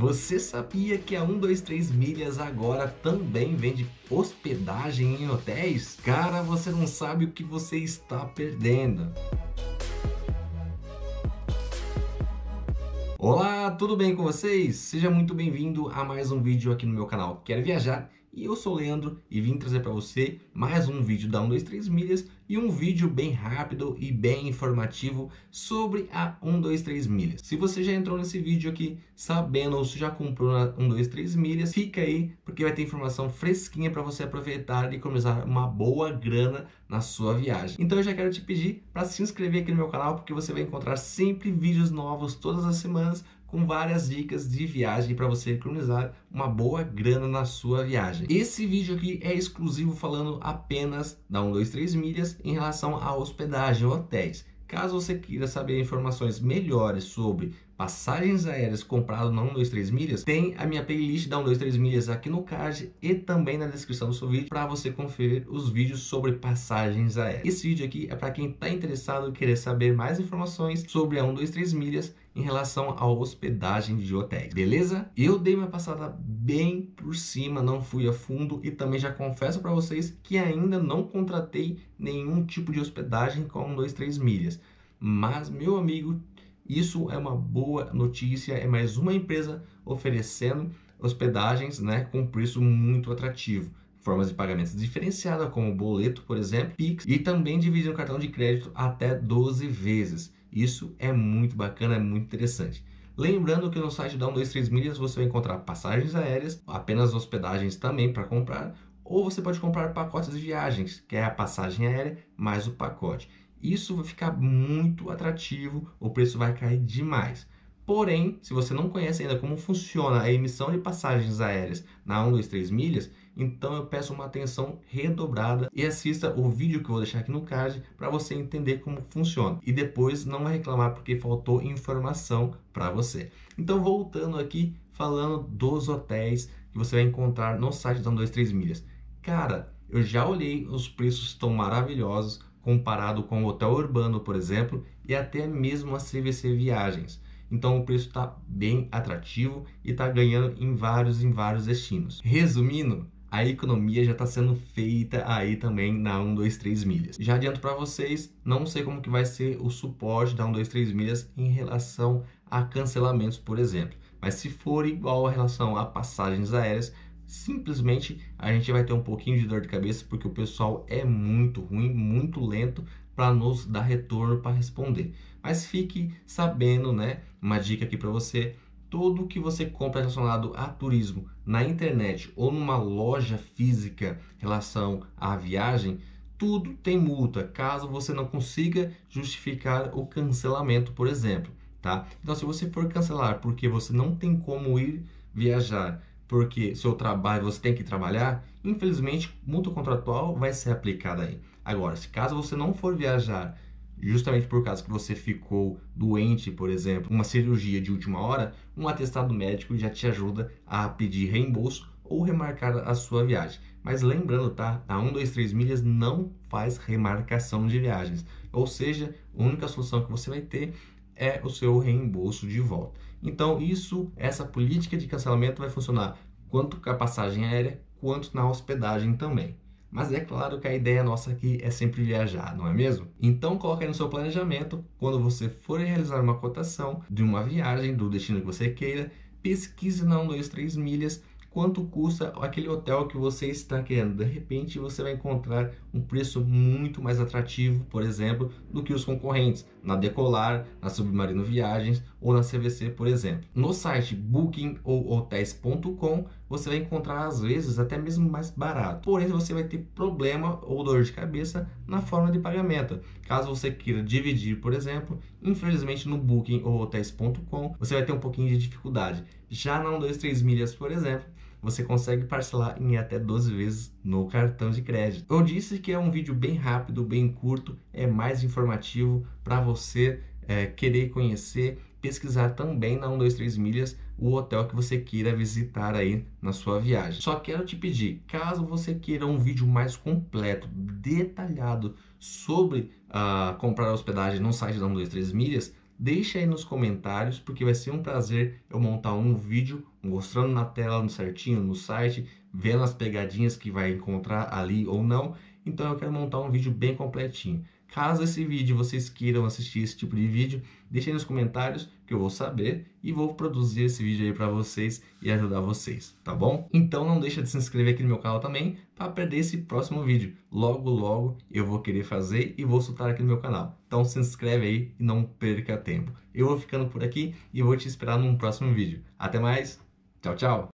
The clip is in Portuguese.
Você sabia que a 123 Milhas agora também vende hospedagem em hotéis? Cara, você não sabe o que você está perdendo. Olá, tudo bem com vocês? Seja muito bem-vindo a mais um vídeo aqui no meu canal Quero Viajar. E eu sou o Leandro e vim trazer para você mais um vídeo da 123 Milhas e um vídeo bem rápido e bem informativo sobre a 123 Milhas. Se você já entrou nesse vídeo aqui sabendo ou se já comprou na 123 Milhas, fica aí porque vai ter informação fresquinha para você aproveitar e economizar uma boa grana na sua viagem. Então eu já quero te pedir para se inscrever aqui no meu canal porque você vai encontrar sempre vídeos novos todas as semanas com várias dicas de viagem para você economizar uma boa grana na sua viagem. Esse vídeo aqui é exclusivo falando apenas da 123 Milhas em relação à hospedagem, hotéis. Caso você queira saber informações melhores sobre passagens aéreas compradas na 123 Milhas, tem a minha playlist da 123 Milhas aqui no card e também na descrição do seu vídeo para você conferir os vídeos sobre passagens aéreas. Esse vídeo aqui é para quem está interessado em querer saber mais informações sobre a 123 Milhas em relação à hospedagem de hotéis, beleza? Eu dei uma passada bem por cima, não fui a fundo e também já confesso para vocês que ainda não contratei nenhum tipo de hospedagem com a 123 Milhas. Mas, meu amigo, isso é uma boa notícia, é mais uma empresa oferecendo hospedagens, né, com preço muito atrativo. Formas de pagamentos diferenciadas, como boleto, por exemplo, Pix, e também dividir no cartão de crédito até 12 vezes. Isso é muito bacana, é muito interessante. Lembrando que no site da 123 Milhas você vai encontrar passagens aéreas, apenas hospedagens também para comprar, ou você pode comprar pacotes de viagens, que é a passagem aérea mais o pacote. Isso vai ficar muito atrativo, o preço vai cair demais. Porém, se você não conhece ainda como funciona a emissão de passagens aéreas na 123 Milhas, então eu peço uma atenção redobrada e assista o vídeo que eu vou deixar aqui no card para você entender como funciona. E depois não vai reclamar porque faltou informação para você. Então, voltando aqui, falando dos hotéis que você vai encontrar no site da 123 Milhas. Cara, eu já olhei, os preços estão maravilhosos comparado com o Hotel Urbano, por exemplo, e até mesmo a CVC Viagens. Então o preço está bem atrativo e está ganhando em vários destinos. Resumindo, a economia já está sendo feita aí também na 123 Milhas. Já adianto para vocês, não sei como que vai ser o suporte da 123 Milhas em relação a cancelamentos, por exemplo. Mas se for igual a relação a passagens aéreas, simplesmente a gente vai ter um pouquinho de dor de cabeça porque o pessoal é muito ruim, muito lento para nos dar retorno para responder. Mas fique sabendo, né? Uma dica aqui para você: tudo que você compra relacionado a turismo na internet ou numa loja física em relação à viagem, tudo tem multa, caso você não consiga justificar o cancelamento, por exemplo, tá? Então, se você for cancelar porque você não tem como ir viajar, porque seu trabalho, você tem que trabalhar, infelizmente, multa contratual vai ser aplicada aí. Agora, se caso você não for viajar, justamente por causa que você ficou doente, por exemplo, uma cirurgia de última hora, um atestado médico já te ajuda a pedir reembolso ou remarcar a sua viagem. Mas lembrando, tá? A 123 Milhas não faz remarcação de viagens. Ou seja, a única solução que você vai ter é o seu reembolso de volta. Então essa política de cancelamento vai funcionar quanto com a passagem aérea, quanto na hospedagem também. Mas é claro que a ideia nossa aqui é sempre viajar, não é mesmo? Então coloque aí no seu planejamento, quando você for realizar uma cotação de uma viagem, do destino que você queira, pesquise na 123 Milhas quanto custa aquele hotel que você está querendo. De repente você vai encontrar um preço muito mais atrativo, por exemplo, do que os concorrentes, na Decolar, na Submarino Viagens ou na CVC, por exemplo. No site Booking ou Hotels.com você vai encontrar às vezes até mesmo mais barato, porém você vai ter problema ou dor de cabeça na forma de pagamento. Caso você queira dividir, por exemplo, infelizmente no Booking ou Hotels.com você vai ter um pouquinho de dificuldade. Já na 123 Milhas, por exemplo, você consegue parcelar em até 12 vezes no cartão de crédito. Eu disse que é um vídeo bem rápido, bem curto, é mais informativo para você querer conhecer, pesquisar também na 123 Milhas o hotel que você queira visitar aí na sua viagem. Só quero te pedir, caso você queira um vídeo mais completo, detalhado sobre comprar hospedagem no site da 123 Milhas, deixa aí nos comentários, porque vai ser um prazer eu montar um vídeo mostrando na tela certinho no site, vendo as pegadinhas que vai encontrar ali ou não. Então eu quero montar um vídeo bem completinho. Caso esse vídeo vocês queiram assistir esse tipo de vídeo, deixe aí nos comentários que eu vou saber e vou produzir esse vídeo aí para vocês e ajudar vocês, tá bom? Então não deixa de se inscrever aqui no meu canal também para perder esse próximo vídeo. Logo, logo eu vou querer fazer e vou soltar aqui no meu canal. Então se inscreve aí e não perca tempo. Eu vou ficando por aqui e vou te esperar num próximo vídeo. Até mais, tchau, tchau!